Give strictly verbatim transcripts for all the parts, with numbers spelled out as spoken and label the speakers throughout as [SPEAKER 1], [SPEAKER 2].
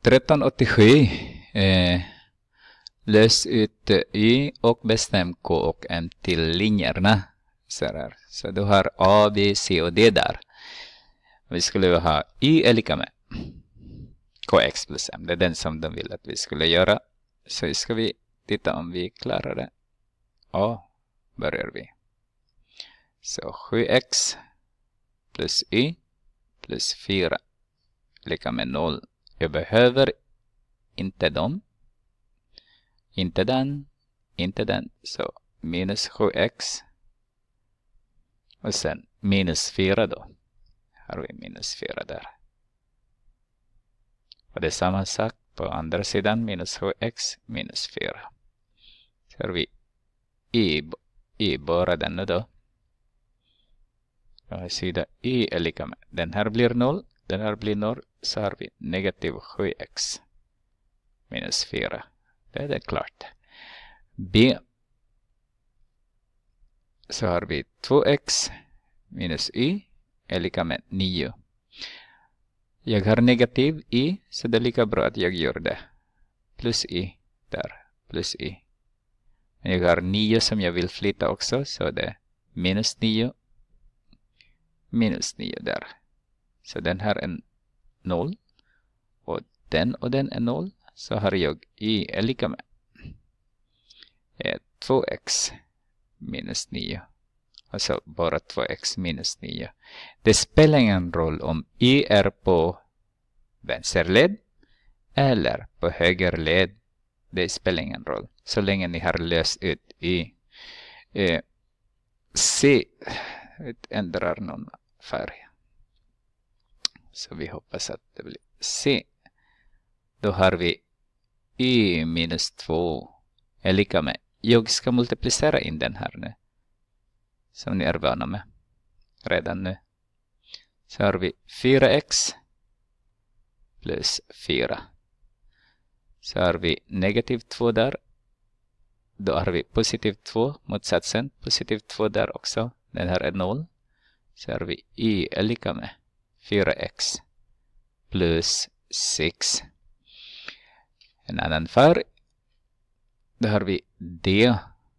[SPEAKER 1] tretton åttiosju. Eh, lös ut y och bestäm k och m till linjerna. Så, här. Så du har a, b, c och d där. Vi skulle ha y är lika med kx plus m. Det är den som de vill att vi skulle göra. Så ska vi titta om vi klarar det. Ja, börjar vi. Så sju x plus y plus fyra lika med noll. Jag behöver inte dem. Inte den. Inte den. Så minus sju x. Och sen minus fyra då. Här har vi minus fyra där. Och det är samma sak på andra sidan. Minus sju x minus fyra. Så har vi i, i bara den då. Och sida y är lika med. Den här blir noll. Den här blir noll. Så har vi negativ sju x minus fyra. Det är det klart. B. Så har vi två x minus y är lika med nio. Jag har negativ y, så det är lika bra att jag gör det. Plus y där. Plus y. Jag har nio som jag vill flytta också, så det är minus nio. Minus nio där. Så den här är noll. Och den och den är noll. Så har jag y är lika med två x minus nio. Alltså bara två x minus nio. Det spelar ingen roll om y är på vänsterled eller på högerled. Det spelar ingen roll. Så länge ni har löst ut y. Eh, C ändrar någon färg. Så vi hoppas att det blir C. Då har vi y minus två är lika med. Jag ska multiplicera in den här nu. Som ni är vana med. Redan nu. Så har vi fyra x plus fyra. Så har vi negativ två där. Då har vi positiv två. Motsatsen. Positiv två där också. Den här är noll. Så har vi y är lika med fyra x plus sex. En annan färg. Då har vi D.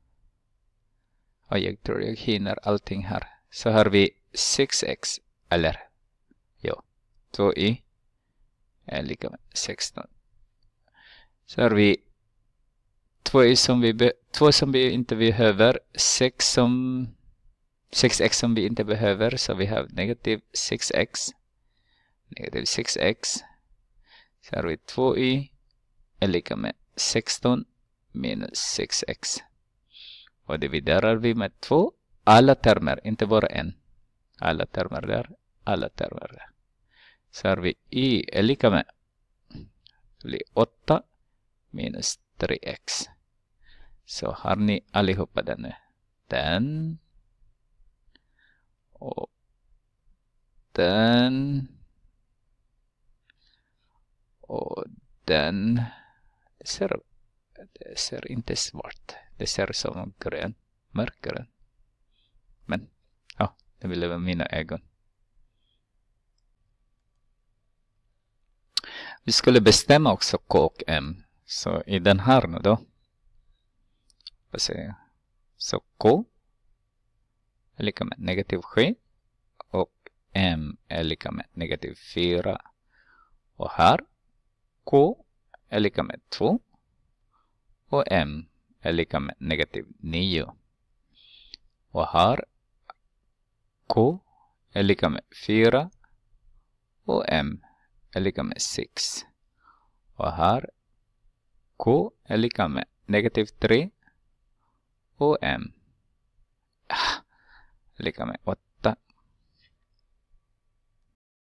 [SPEAKER 1] Och jag tror jag hinner allting här. Så har vi sex x. Eller, ja, två y är lika med sexton. Så har vi två y som vi, be, två som vi inte behöver. sex som, sex x som vi inte behöver. Så vi har negativ sex x. Negativ sex x. Så har vi två y är lika med sexton minus sex x. Och dividerar vi med två. Alla termer, inte bara en. Alla termer där. Alla termer där. Så har vi y är lika med. Det blir åtta minus tre x. Så har ni allihopa den nu. Den. Och den. Och den. Det ser, det ser inte svart. Det ser som grön. Mörkgrön. Men, ja, det vill vara mina ögon. Vi skulle bestämma också k och m. Så i den här nu då. Så k är lika med negativ sju. Och m är lika med negativ fyra. Och här k är lika med två. Och m är lika med negativ nio. Och här k är lika med fyra. Och m är lika med sex. Och här k är lika med negativ tre. Och m är lika med åtta.